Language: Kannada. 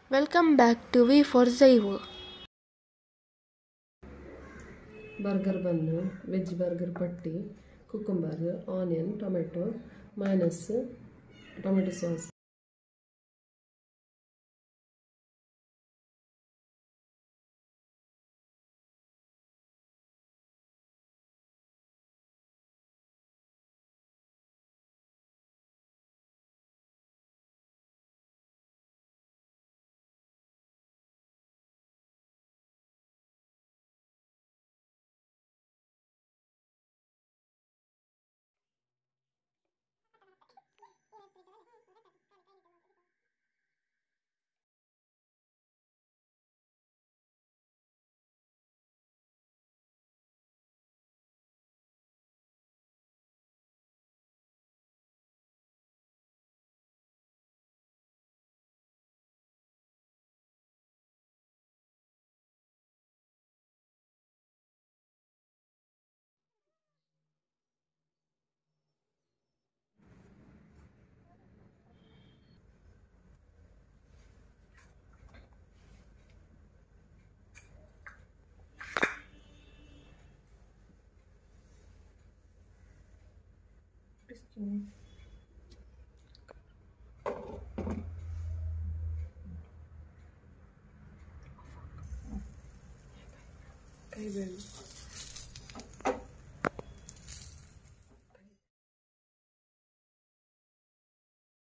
Welcome back to V for Zaivo. Burger bun, veg burger patty, cucumber, onion, tomato, mayonnaise, tomato sauce. ಕೈ ಬೇಡ.